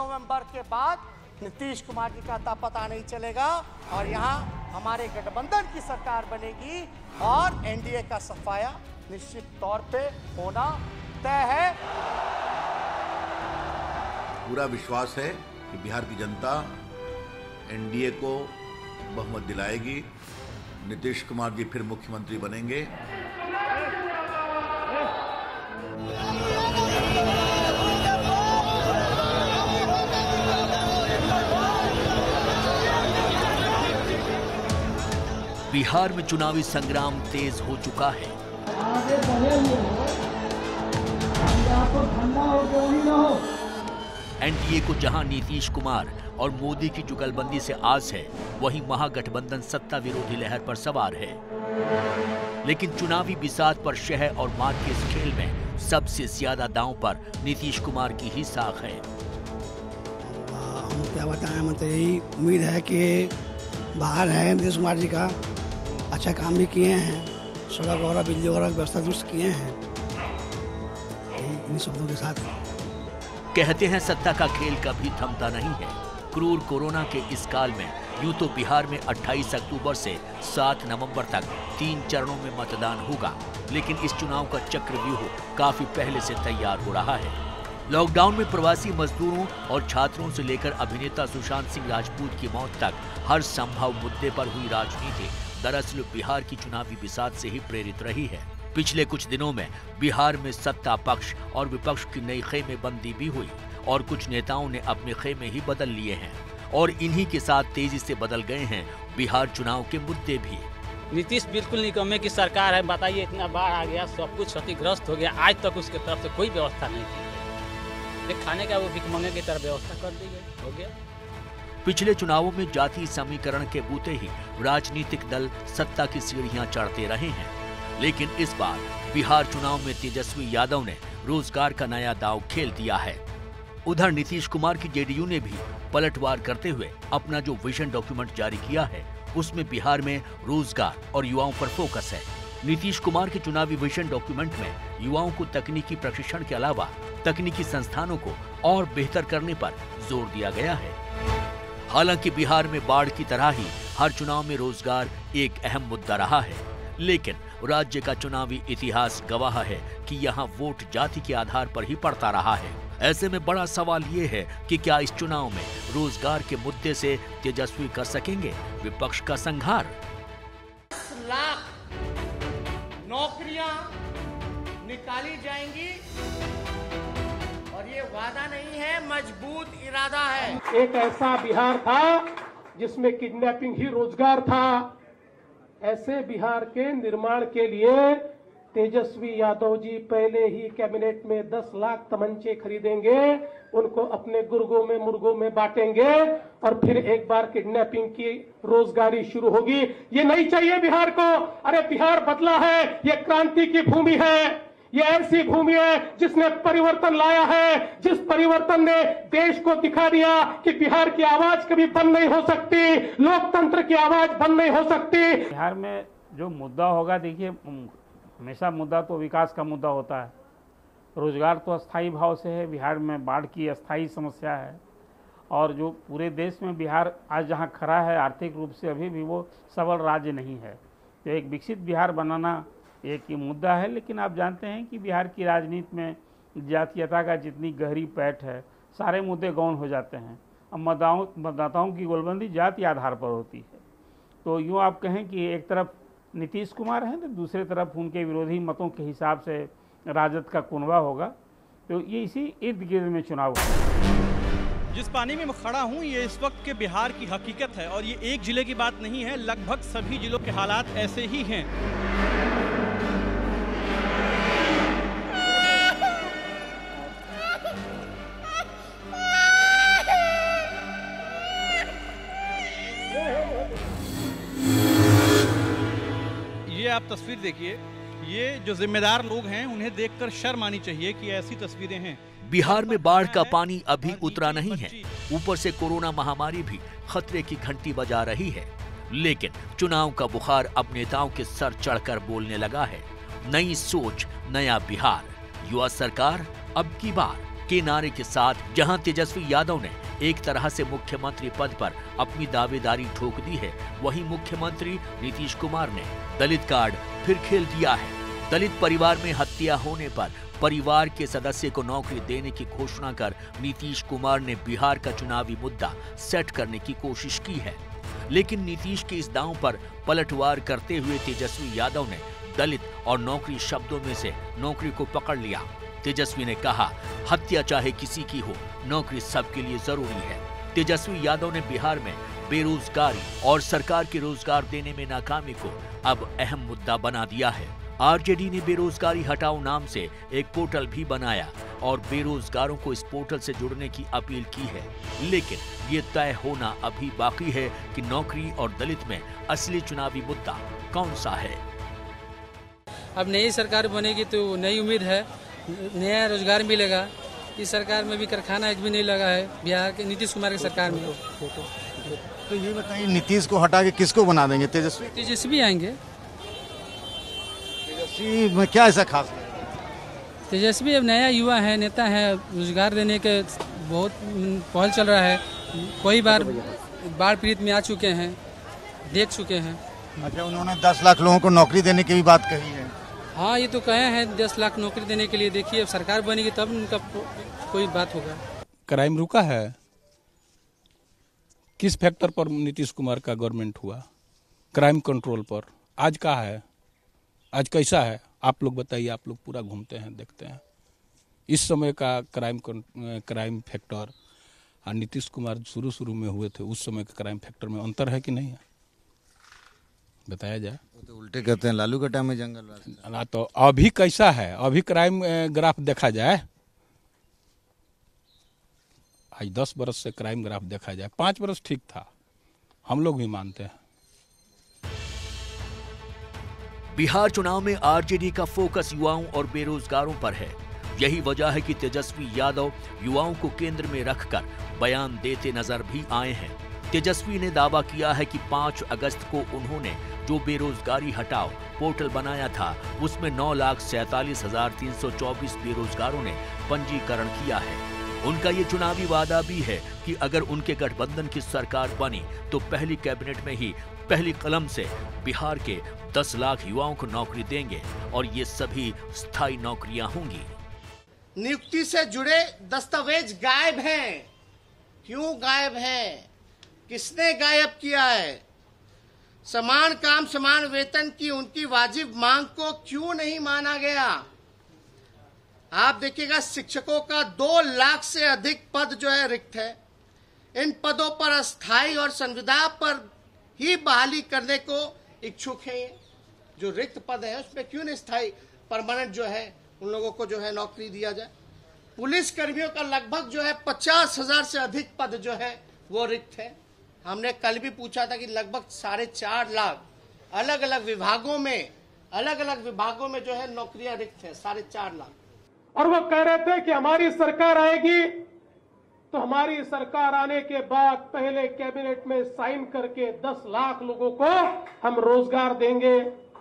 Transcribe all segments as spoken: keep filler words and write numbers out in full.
नवंबर के बाद नीतीश कुमार जी का अता पता नहीं चलेगा और यहाँ हमारे गठबंधन की सरकार बनेगी और एनडीए का सफाया निश्चित तौर पे होना तय है। पूरा विश्वास है कि बिहार की जनता एनडीए को बहुमत दिलाएगी, नीतीश कुमार जी फिर मुख्यमंत्री बनेंगे। बिहार में चुनावी संग्राम तेज हो चुका है। एनडीए को जहां नीतीश कुमार और मोदी की जुगलबंदी से आस है, वहीं महागठबंधन सत्ता विरोधी लहर पर सवार है। लेकिन चुनावी बिसात पर शह और मात के इस खेल में सबसे ज्यादा दांव पर नीतीश कुमार की ही साख है। हम क्या बताएं, मतलब यही उम्मीद है कि बाहर है नीतीश कुमार जी का, अच्छा काम भी किए हैं, सड़क वगैरह बिजली वगैरह की व्यवस्था दुरुस्त किए हैं। इन शब्दों के साथ कहते हैं सत्ता का खेल कभी थमता नहीं है। क्रूर कोरोना के इस काल में यूं तो बिहार में अट्ठाईस अक्टूबर से सात नवंबर तक तीन चरणों में मतदान होगा, लेकिन इस चुनाव का चक्रव्यूह काफी पहले से तैयार हो रहा है। लॉकडाउन में प्रवासी मजदूरों और छात्रों से लेकर अभिनेता सुशांत सिंह राजपूत की मौत तक हर संभव मुद्दे पर हुई राजनीति दरअसल बिहार की चुनावी बिसात से ही प्रेरित रही है। पिछले कुछ दिनों में बिहार में सत्ता पक्ष और विपक्ष की नई खेमेबंदी भी हुई और कुछ नेताओं ने अपने खेमे ही बदल लिए हैं और इन्हीं के साथ तेजी से बदल गए हैं बिहार चुनाव के मुद्दे भी। नीतीश बिल्कुल निकम्मे की सरकार है। बताइए, इतना बाढ़ आ गया, सब कुछ क्षतिग्रस्त हो गया, आज तक उसके तरफ से कोई व्यवस्था नहीं की गई। खाने का वो भिखमंगे की तरह व्यवस्था कर दी गई, हो गया। पिछले चुनावों में जाति समीकरण के बूते ही राजनीतिक दल सत्ता की सीढ़ियां चढ़ते रहे हैं, लेकिन इस बार बिहार चुनाव में तेजस्वी यादव ने रोजगार का नया दांव खेल दिया है। उधर नीतीश कुमार की जेडीयू ने भी पलटवार करते हुए अपना जो विजन डॉक्यूमेंट जारी किया है, उसमें बिहार में रोजगार और युवाओं पर फोकस है। नीतीश कुमार के चुनावी विजन डॉक्यूमेंट में युवाओं को तकनीकी प्रशिक्षण के अलावा तकनीकी संस्थानों को और बेहतर करने पर जोर दिया गया है। हालांकि बिहार में बाढ़ की तरह ही हर चुनाव में रोजगार एक अहम मुद्दा रहा है, लेकिन राज्य का चुनावी इतिहास गवाह है कि यहाँ वोट जाति के आधार पर ही पड़ता रहा है। ऐसे में बड़ा सवाल ये है कि क्या इस चुनाव में रोजगार के मुद्दे से तेजस्वी कर सकेंगे विपक्ष का संघार? लाख नौकरियां निकाली जाएंगी और ये वादा नहीं है, मजबूत इरादा है। एक ऐसा बिहार था जिसमें किडनैपिंग ही रोजगार था। ऐसे बिहार के निर्माण के लिए तेजस्वी यादव जी पहले ही कैबिनेट में दस लाख तमंचे खरीदेंगे, उनको अपने गुर्गों में मुर्गों में बांटेंगे और फिर एक बार किडनैपिंग की रोजगारी शुरू होगी। ये नहीं चाहिए बिहार को। अरे बिहार बदला है, ये क्रांति की भूमि है, ये ऐसी भूमि है जिसने परिवर्तन लाया है, जिस परिवर्तन ने देश को दिखा दिया कि बिहार की आवाज कभी बंद नहीं हो सकती, लोकतंत्र की आवाज बंद नहीं हो सकती। बिहार में जो मुद्दा होगा, देखिए हमेशा मुद्दा तो विकास का मुद्दा होता है। रोजगार तो अस्थायी भाव से है, बिहार में बाढ़ की अस्थायी समस्या है और जो पूरे देश में बिहार आज जहाँ खड़ा है आर्थिक रूप से अभी भी वो सबल राज्य नहीं है। तो एक विकसित बिहार बनाना एक ही मुद्दा है, लेकिन आप जानते हैं कि बिहार की राजनीति में जातीयता का जितनी गहरी पैठ है, सारे मुद्दे गौण हो जाते हैं। अब मतदाताओं मतदाताओं की गोलबंदी जाति आधार पर होती है। तो यूँ आप कहें कि एक तरफ नीतीश कुमार हैं तो दूसरी तरफ उनके विरोधी मतों के हिसाब से राजद का कुनबा होगा। तो ये इसी इर्द गिर्द में चुनाव होगा। जिस पानी में मैं खड़ा हूँ ये इस वक्त के बिहार की हकीकत है और ये एक जिले की बात नहीं है, लगभग सभी जिलों के हालात ऐसे ही हैं। ये आप तस्वीर देखिए, ये जो जिम्मेदार लोग हैं उन्हें देखकर शर्म आनी चाहिए कि ऐसी तस्वीरें हैं। बिहार में बाढ़ का पानी अभी उतरा नहीं है, ऊपर से कोरोना महामारी भी खतरे की घंटी बजा रही है। लेकिन चुनाव का बुखार अब नेताओं के सर चढ़कर बोलने लगा है। नई सोच, नया बिहार, युवा सरकार अब की बार। के नारे के साथ जहां तेजस्वी यादव ने एक तरह से मुख्यमंत्री पद पर अपनी दावेदारी ठोक दी है, वहीं मुख्यमंत्री नीतीश कुमार ने दलित कार्ड फिर खेल दिया है। दलित परिवार में हत्या होने पर परिवार के सदस्य को नौकरी देने की घोषणा कर नीतीश कुमार ने बिहार का चुनावी मुद्दा सेट करने की कोशिश की है, लेकिन नीतीश के इस दांव पर पलटवार करते हुए तेजस्वी यादव ने दलित और नौकरी शब्दों में से नौकरी को पकड़ लिया। तेजस्वी ने कहा, हत्या चाहे किसी की हो, नौकरी सबके लिए जरूरी है। तेजस्वी यादव ने बिहार में बेरोजगारी और सरकार के रोजगार देने में नाकामी को अब अहम मुद्दा बना दिया है। आरजेडी ने बेरोजगारी हटाओ नाम से एक पोर्टल भी बनाया और बेरोजगारों को इस पोर्टल से जुड़ने की अपील की है, लेकिन ये तय होना अभी बाकी है कि नौकरी और दलित में असली चुनावी मुद्दा कौन सा है। अब नई सरकार बनेगी तो नई उम्मीद है, नया रोजगार मिलेगा। इस सरकार में भी कारखाना एक भी नहीं लगा है, बिहार के नीतीश कुमार की सरकार में। तो ये बताइए, नीतीश को हटा के किसको बना देंगे? तेजस्वी तेजस्वी आएंगे। तेजस्वी में क्या ऐसा खास है? तेजस्वी अब नया युवा है, नेता है, रोजगार देने के बहुत पहल चल रहा है। कई बार बाढ़ पीड़ित में आ चुके हैं, देख चुके हैं। अच्छा, उन्होंने दस लाख लोगों को नौकरी देने की भी बात कही है। हाँ, ये तो कहे हैं दस लाख नौकरी देने के लिए। देखिए, अब सरकार बनेगी तब उनका कोई बात होगा। क्राइम रुका है? किस फैक्टर पर नीतीश कुमार का गवर्नमेंट हुआ? क्राइम कंट्रोल पर। आज का है, आज कैसा है आप लोग बताइए। आप लोग पूरा घूमते हैं, देखते हैं। इस समय का क्राइम क्राइम फैक्टर और नीतीश कुमार शुरू शुरू में हुए थे उस समय के क्राइम फैक्टर में अंतर है कि नहीं है? बताया जाए। वो तो उल्टे कहते हैं लालू के टाइम में जंगल ना, तो अभी कैसा है? अभी क्राइम ग्राफ देखा जाए, आज दस बरस से क्राइम ग्राफ देखा जाए, पांच बरस ठीक था, हम लोग भी मानते हैं। बिहार चुनाव में आरजेडी का फोकस युवाओं और बेरोजगारों पर है। यही वजह है कि तेजस्वी यादव युवाओं को केंद्र में रखकर बयान देते नजर भी आए हैं। तेजस्वी ने दावा किया है कि पाँच अगस्त को उन्होंने जो बेरोजगारी हटाओ पोर्टल बनाया था, उसमें नौ लाख सैतालीस हजार तीन सौ चौबीस बेरोजगारों ने पंजीकरण किया है। उनका ये चुनावी वादा भी है कि अगर उनके गठबंधन की सरकार बनी तो पहली कैबिनेट में ही पहली कलम से बिहार के दस लाख युवाओं को नौकरी देंगे और ये सभी स्थायी नौकरियां होंगी। नियुक्ति से जुड़े दस्तावेज गायब हैं। क्यों गायब हैं? किसने गायब किया है? समान काम समान वेतन की उनकी वाजिब मांग को क्यों नहीं माना गया? आप देखिएगा, शिक्षकों का दो लाख से अधिक पद जो है रिक्त है। इन पदों पर अस्थायी और संविदा पर ही बहाली करने को इच्छुक है। ये जो रिक्त पद है उसमें क्यों नहीं स्थायी परमानेंट जो है उन लोगों को जो है नौकरी दिया जाए। पुलिस कर्मियों का लगभग जो है पचास हजार से अधिक पद जो है वो रिक्त है। हमने कल भी पूछा था कि लगभग साढ़े चार लाख अलग अलग विभागों में अलग अलग विभागों में जो है नौकरियां रिक्त है, साढ़े चार लाख। और वो कह रहे थे कि हमारी सरकार आएगी तो हमारी सरकार आने के बाद पहले कैबिनेट में साइन करके दस लाख लोगों को हम रोजगार देंगे।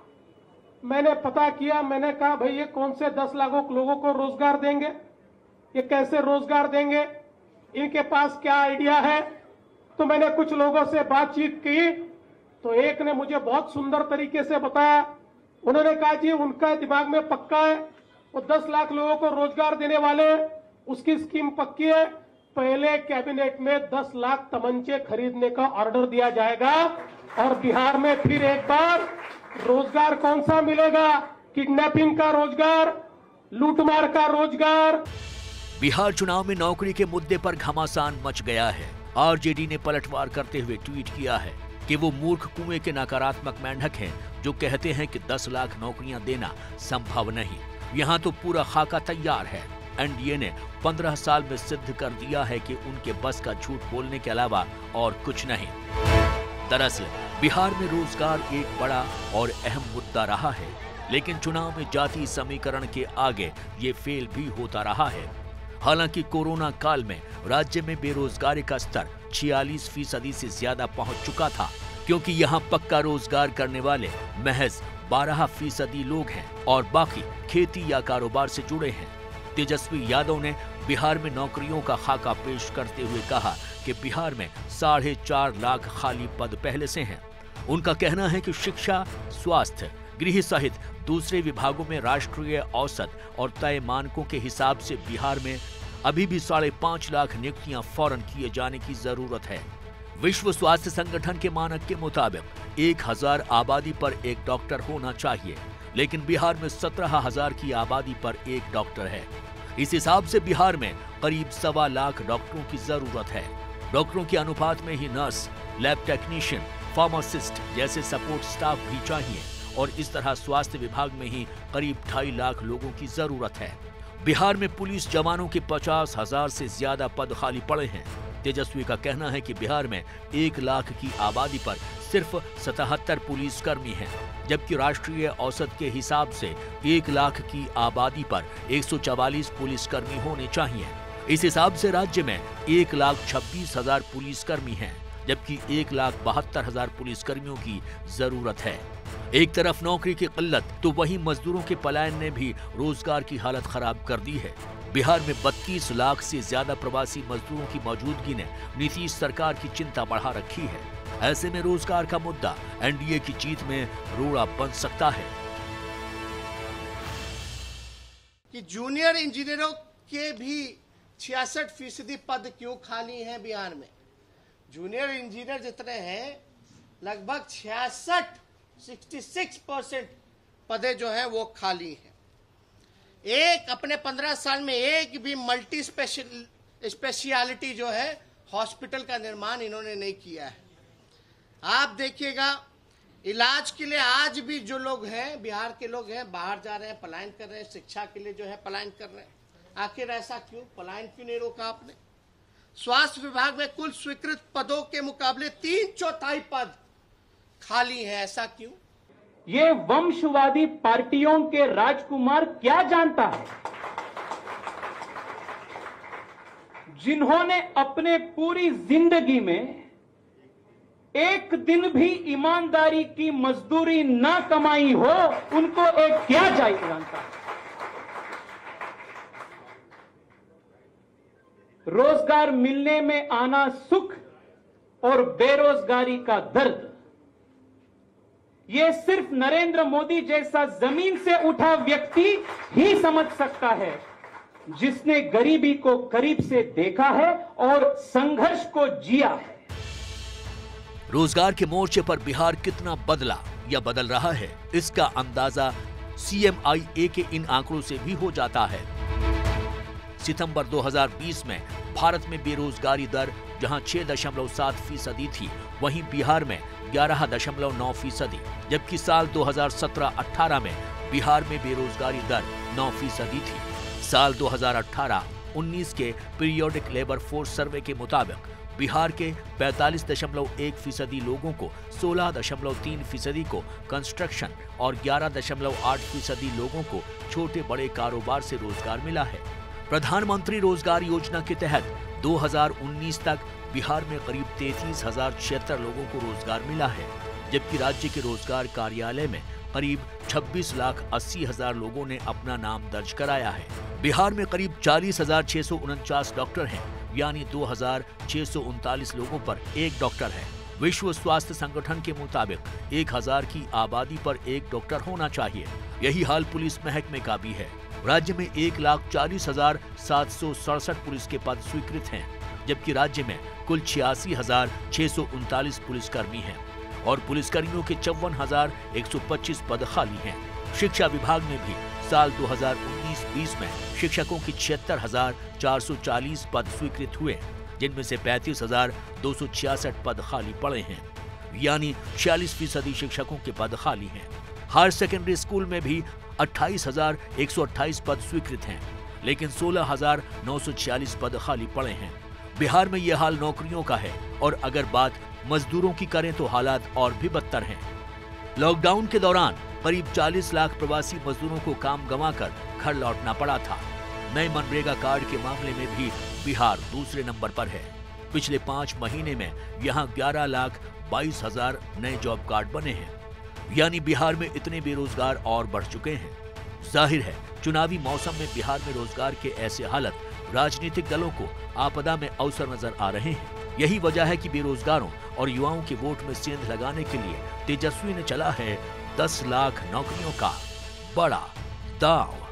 मैंने पता किया, मैंने कहा भाई ये कौन से दस लाखों लोगों को रोजगार देंगे, ये कैसे रोजगार देंगे, इनके पास क्या आइडिया है? तो मैंने कुछ लोगों से बातचीत की तो एक ने मुझे बहुत सुंदर तरीके से बताया। उन्होंने कहा जी उनका दिमाग में पक्का है, वो दस लाख लोगों को रोजगार देने वाले, उसकी स्कीम पक्की है। पहले कैबिनेट में दस लाख तमंचे खरीदने का ऑर्डर दिया जाएगा और बिहार में फिर एक बार रोजगार कौन सा मिलेगा? किडनैपिंग का रोजगार, लूटमार का रोजगार। बिहार चुनाव में नौकरी के मुद्दे पर घमासान मच गया है। आरजेडी ने पलटवार करते हुए ट्वीट किया है कि वो मूर्ख कुएं के नकारात्मक मेंढक हैं जो कहते हैं कि दस लाख नौकरियां देना संभव नहीं। यहाँ तो पूरा खाका तैयार है। एनडीए ने पंद्रह साल में सिद्ध कर दिया है कि उनके बस का झूठ बोलने के अलावा और कुछ नहीं। दरअसल बिहार में रोजगार एक बड़ा और अहम मुद्दा रहा है, लेकिन चुनाव में जातीय समीकरण के आगे ये फेल भी होता रहा है। हालांकि कोरोना काल में राज्य में बेरोजगारी का स्तर छियालीस फीसदी से ज्यादा पहुंच चुका था, क्योंकि यहाँ पक्का रोजगार करने वाले महज बारह फीसदी लोग हैं और बाकी खेती या कारोबार से जुड़े हैं। तेजस्वी यादव ने बिहार में नौकरियों का खाका पेश करते हुए कहा कि बिहार में साढ़े चार लाख खाली पद पहले से हैं। उनका कहना है कि शिक्षा, स्वास्थ्य, गृह सहित दूसरे विभागों में राष्ट्रीय औसत और तय मानकों के हिसाब से बिहार में अभी भी साढ़े पांच लाख नियुक्तियां फौरन किए जाने की जरूरत है। विश्व स्वास्थ्य संगठन के मानक के मुताबिक एक हजार आबादी पर एक डॉक्टर होना चाहिए, लेकिन बिहार में सत्रह हजार की आबादी पर एक डॉक्टर है। इस हिसाब से बिहार में करीब सवा लाख डॉक्टरों की जरूरत है। डॉक्टरों के अनुपात में ही नर्स, लैब टेक्नीशियन, फार्मासिस्ट जैसे सपोर्ट स्टाफ भी चाहिए और इस तरह स्वास्थ्य विभाग में ही करीब ढाई लाख लोगों की जरूरत है। बिहार में पुलिस जवानों के पचास हजार से ज्यादा पद खाली पड़े हैं। तेजस्वी का कहना है कि बिहार में एक लाख की आबादी पर सिर्फ सतहत्तर पुलिस कर्मी हैं, जबकि राष्ट्रीय औसत के हिसाब से एक लाख की आबादी पर एक सौ चवालीस पुलिस कर्मी होने चाहिए। इस हिसाब से राज्य में एक लाख छब्बीस हजार पुलिस कर्मी हैं, जबकि एक लाख बहत्तर हजार पुलिस कर्मियों की जरूरत है। एक तरफ नौकरी की किल्लत तो वहीं मजदूरों के पलायन ने भी रोजगार की हालत खराब कर दी है। बिहार में बत्तीस लाख से ज्यादा प्रवासी मजदूरों की मौजूदगी ने नीतीश सरकार की चिंता बढ़ा रखी है। ऐसे में रोजगार का मुद्दा एनडीए की जीत में रोड़ा बन सकता है। कि जूनियर इंजीनियरों के भी छियासठ फीसदी पद क्यों खाली हैं बिहार में? जूनियर इंजीनियर जितने हैं लगभग छियासठ छियासठ परसेंट पदे जो हैं वो खाली हैं। एक अपने पंद्रह साल में एक भी मल्टी स्पेशल स्पेशलिटी जो है हॉस्पिटल का निर्माण इन्होंने नहीं किया है। आप देखिएगा, इलाज के लिए आज भी जो लोग हैं, बिहार के लोग हैं, बाहर जा रहे हैं, पलायन कर रहे हैं, शिक्षा के लिए जो है पलायन कर रहे हैं। आखिर ऐसा क्यों? पलायन क्यों नहीं रोका आपने? स्वास्थ्य विभाग में कुल स्वीकृत पदों के मुकाबले तीन चौथाई पद खाली हैं, ऐसा क्यों? ये वंशवादी पार्टियों के राजकुमार क्या जानता है, जिन्होंने अपने पूरी जिंदगी में एक दिन भी ईमानदारी की मजदूरी ना कमाई हो, उनको एक क्या जानता है? रोजगार मिलने में आना सुख और बेरोजगारी का दर्द, ये सिर्फ नरेंद्र मोदी जैसा जमीन से उठा व्यक्ति ही समझ सकता है, जिसने गरीबी को करीब से देखा है और संघर्ष को जिया है। रोजगार के मोर्चे पर बिहार कितना बदला या बदल रहा है, इसका अंदाजा सीएमआईए के इन आंकड़ों से भी हो जाता है। सितंबर दो हज़ार बीस में भारत में बेरोजगारी दर जहां छह दशमलव सात फीसदी थी, वहीं बिहार में ग्यारह दशमलव नौ फीसदी, जबकि साल दो हज़ार सत्रह अठारह में बिहार में बेरोजगारी दर नौ फीसदी थी। साल दो हज़ार अठारह उन्नीस के पीरियोडिक लेबर फोर्स सर्वे के मुताबिक बिहार के पैंतालीस दशमलव एक फीसदी लोगों को सोलह दशमलव तीन फीसदी को कंस्ट्रक्शन और ग्यारह दशमलव आठ फीसदी लोगों को छोटे बड़े कारोबार से रोजगार मिला है। प्रधानमंत्री रोजगार योजना के तहत दो हज़ार उन्नीस तक बिहार में करीब तैंतीस हजार छिहत्तर लोगों को रोजगार मिला है, जबकि राज्य के रोजगार कार्यालय में करीब छब्बीस लाख अस्सी हजार लोगों ने अपना नाम दर्ज कराया है। बिहार में करीब चालीस हजार छह सौ उनचास डॉक्टर हैं, यानी दो हजार छह सौ उनतालीस लोगों पर एक डॉक्टर है। विश्व स्वास्थ्य संगठन के मुताबिक एक हजार की आबादी पर एक डॉक्टर होना चाहिए। यही हाल पुलिस महकमे का भी है। राज्य में एक लाख चालीस हजार सात सौ सड़सठ पुलिस के पद स्वीकृत हैं, जबकि राज्य में कुल छियासी हजार छह सौ उनतालीस पुलिसकर्मी हैं और पुलिसकर्मियों के चौवन हजार एक सौ पच्चीस पद खाली हैं। शिक्षा विभाग में भी साल दो हज़ार उन्नीस बीस में शिक्षकों की छिहत्तर हजार चार सौ चालीस पद स्वीकृत हुए, जिनमें से पैंतीस हजार दो सौ छियासठ पद खाली पड़े हैं, यानी छियालीस फीसदी शिक्षकों के पद खाली हैं। हायर सेकेंडरी स्कूल में भी अट्ठाईस हजार एक सौ अट्ठाईस पद स्वीकृत हैं, लेकिन सोलह हजार नौ सौ छियालीस पद खाली पड़े हैं। बिहार में यह हाल नौकरियों का है और अगर बात मजदूरों की करें तो हालात और भी बदतर हैं। लॉकडाउन के दौरान करीब चालीस लाख प्रवासी मजदूरों को काम गंवाकर घर लौटना पड़ा था। नए मनरेगा कार्ड के मामले में भी बिहार दूसरे नंबर पर है। पिछले पाँच महीने में यहाँ ग्यारह लाख बाईस हजार नए जॉब कार्ड बने हैं, यानी बिहार में इतने बेरोजगार और बढ़ चुके हैं। जाहिर है चुनावी मौसम में बिहार में रोजगार के ऐसे हालत राजनीतिक दलों को आपदा में अवसर नजर आ रहे हैं। यही वजह है कि बेरोजगारों और युवाओं के वोट में सेंध लगाने के लिए तेजस्वी ने चला है दस लाख नौकरियों का बड़ा दांव।